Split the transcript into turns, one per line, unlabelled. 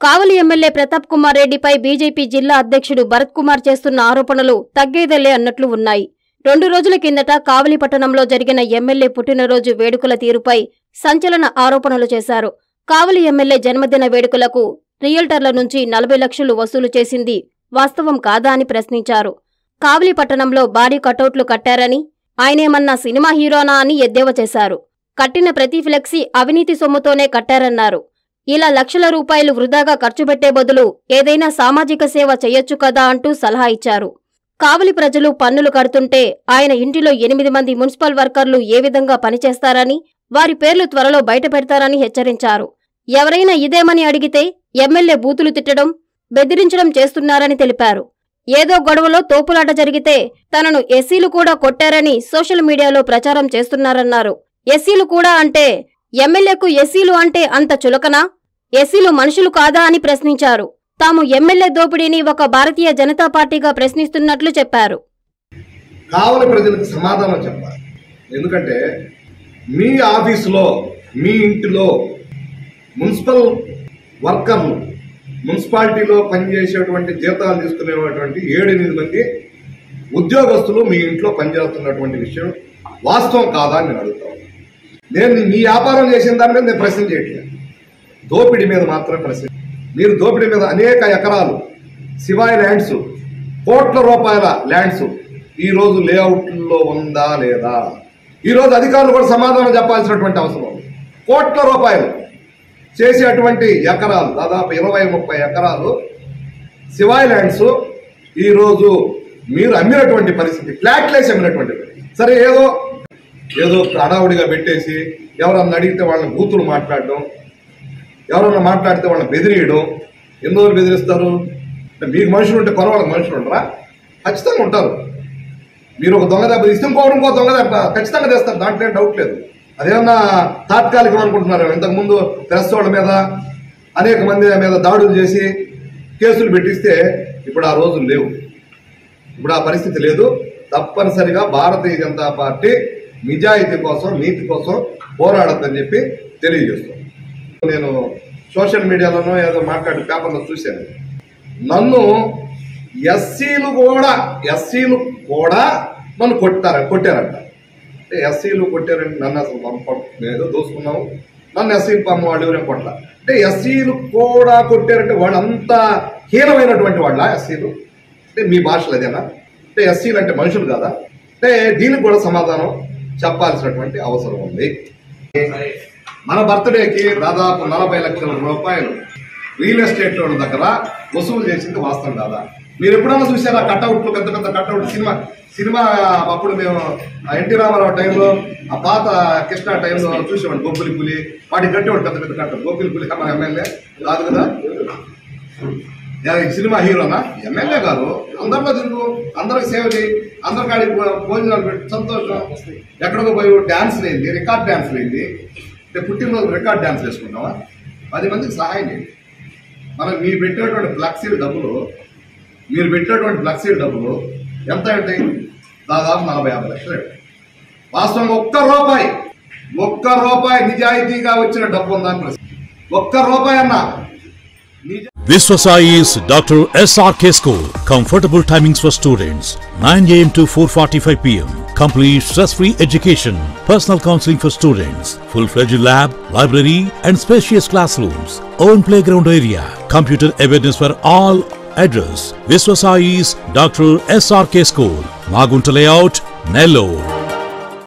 కావలి MLA Pratap Kumar రెడ్డిపై BJP జిల్లా అధ్యక్షుడు భరత్ కుమార్ చేస్తున్న ఆరోపణలు తగ్గేదలే అన్నట్లు ఉన్నాయి. 2 రోజుల కిందట కావలి పట్టణంలో జరిగిన ఎమ్మెల్యే పుట్టినరోజు వేడుకల తీరుపై సంచలన ఆరోపణలు చేశారు. కావలి ఎమ్మెల్యే జన్మదిన వేడుకలకు రియల్టర్ల నుంచి 40 లక్షలు వసూలు చేసింది వాస్తవం కాదా అని ప్రశ్నించారు. కావలి పట్టణంలో భారీ కటౌట్లు కట్టారని, ఆయనేమన్నా సినిమా హీరోనా అని ఎద్దేవా చేశారు. కట్టిన ప్రతి ఫ్లెక్సీ అవినీతి సొమ్ముతోనే కట్టారన్నారు. ఇలా లక్షల రూపాయలు వృధాగా ఖర్చుపెట్టే బదులు ఏదైనా సామాజిక సేవ చెయ్యొచ్చు కదా అంటూ సలహా ఇచ్చారు. కావలి ప్రజలు పన్నులు కడుతుంటే ఆయన ఇంటిలో 8 మంది మున్సిపల్ వర్కర్లు ఏ విధంగా పనిచేస్తారని, వారి పేర్లు త్వరలో బయటపెడతారని హెచ్చరించారు. ఎవరైనా ఇదేమని అడిగితే ఎమ్మెల్యే బూతులు తిట్టడం, బెదిరించడం చేస్తున్నారని తెలిపారు. ఏదో గొడవలో తోపులాట జరిగితే తనను ఎస్సీలు కూడా కొట్టారని సోషల్ మీడియాలో ప్రచారం చేస్తున్నారన్నారు. ఎస్సీలు కూడా అంటే ఎమ్మెల్యేకు ఎస్సీలు అంటే అంత చులకనా? ఎస్సీలు మనుషులు కాదా అని ప్రశ్నించారు. తాము ఎమ్మెల్యే దోపిడీని ఒక భారతీయ జనతా పార్టీగా ప్రశ్నిస్తున్నట్లు చెప్పారు.
కావలి ప్రజలకు సమాధానం చెప్పాలి. ఎందుకంటే మీ ఆఫీసులో, మీ ఇంటిలో మున్సిపల్ వర్కర్లు, మున్సిపాలిటీలో పనిచేసేటువంటి జీతాలు తీసుకునేటువంటి 7-8 మంది ఉద్యోగస్తులు మీ ఇంట్లో పనిచేస్తున్నటువంటి విషయం వాస్తవం కాదా అని నేను అడుగుతాను. నేను మీ వ్యాపారం చేసిన దాని మీద నేను ప్రశ్న చేయట్లేదు, దోపిడీ మీద మాత్రమే ప్రశ్న. మీరు దోపిడీ మీద అనేక ఎకరాలు శివాయి ల్యాండ్స్, కోట్ల రూపాయల ల్యాండ్స్ ఈరోజు లేఅవుట్లో ఉందా లేదా? ఈరోజు అధికారులు కూడా సమాధానం చెప్పాల్సినటువంటి అవసరం ఉంది. కోట్ల రూపాయలు చేసేటువంటి ఎకరాలు, దాదాపు 20-30 ఎకరాలు శివాయి ల్యాండ్స్ ఈరోజు మీరు అమ్మినటువంటి పరిస్థితి, ఫ్లాట్లేసి అమ్మినటువంటి. సరే, ఏదో హడావుడిగా పెట్టేసి ఎవరన్నా అడిగితే వాళ్ళని బూతులు మాట్లాడడం, ఎవరన్నా మాట్లాడితే వాళ్ళని బెదిరియడం. ఎన్ని రోజులు బెదిరిస్తారు? మీకు మనుషులు ఉంటే కొనవాళ్ళకి మనుషులు ఉండరా? ఖచ్చితంగా ఉంటారు. మీరు ఒక దొంగ దెబ్బ తీస్తే ఇంకో దొంగ దెబ్బ ఖచ్చితంగా తెస్తారు, దాంట్లో ఏం డౌట్ లేదు. అదేమన్నా తాత్కాలికం అనుకుంటున్నారు? ఇంతకుముందు ప్రెస్ వాళ్ళ మీద అనేక మంది మీద దాడులు చేసి కేసులు పెట్టిస్తే ఇప్పుడు ఆ రోజులు లేవు, ఇప్పుడు ఆ పరిస్థితి లేదు. తప్పనిసరిగా భారతీయ జనతా పార్టీ నిజాయితీ కోసం, నీతి కోసం పోరాడద్దని చెప్పి తెలియజేస్తాం. నేను సోషల్ మీడియాలోనో ఏదో మాట్లాడి పేపర్లో చూశాను, నన్ను ఎస్సీలు కూడా నన్ను కొట్టారంట. అంటే ఎస్సీలు కొట్టారంటే నన్ను అసలు ఏదో దోసుకున్నాము, నన్ను ఎస్సీలు పంప వాళ్ళు ఎవరేం కొట్ల. అంటే ఎస్సీలు కూడా కొట్టారంటే వాళ్ళు అంత హీనమైనటువంటి వాళ్ళ ఎస్సీలు? అంటే మీ భాషలు అదేనా? అంటే ఎస్సీలు అంటే మనుషులు కాదా? అంటే దీనికి కూడా సమాధానం చెప్పాల్సినటువంటి అవసరం ఉంది. మన బర్త్డేకి దాదాపు 40 లక్షల రూపాయలు రియల్ ఎస్టేట్ లోన్ దగ్గర వసూలు చేసింది వాస్తవం కాదా? మీరు ఎప్పుడన్నా చూసారా కట్అవుట్లు, పెద్ద పెద్ద కట్అవుట్? సినిమా అప్పుడు మేము ఎన్టీ రామారావు టైంలో, ఆ పాత కృష్ణ టైంలో చూసేవాడు. గొబ్బిలి పులి వాటికి కట్టేవాడు, పెద్ద పెద్ద కట్ట. గొబ్బిలి పులి మన ఎమ్మెల్యే కాదు కదా, సినిమా హీరోనా? ఎమ్మెల్యే గారు అందరిలో తిరుగు, అందరికి సేవ చేయి, అందరి కాడికి భోజనాలు పెట్టి సంతోషం. ఎక్కడికో పోయి డ్యాన్స్ లేండి, రికార్డ్ డ్యాన్స్ లేండి. అంటే పుట్టినరోజు రికార్డ్ డ్యాన్స్ వేసుకుంటావా? 10 మందికి సహాయం చేయండి. మనం మీరు పెట్టేటువంటి ఫ్లెక్సీల డబ్బులు ఎంత అంటే దాదాపు 40-50 లక్షలు. వాస్తవంగా ఒక్క రూపాయి నిజాయితీగా వచ్చిన డబ్బు ఉందని ప్రశ్న. ఒక్క రూపాయి అన్నా.
Viswasai's Dr. SRK School. Comfortable timings for students. 9 a.m. to 4:45 p.m. Complete stress-free education. Personal counseling for students. Full-fledged lab, library and spacious classrooms. Own playground area. Computer awareness for all. Address: Viswasai's Dr. SRK School. Magunta Layout, Nellore.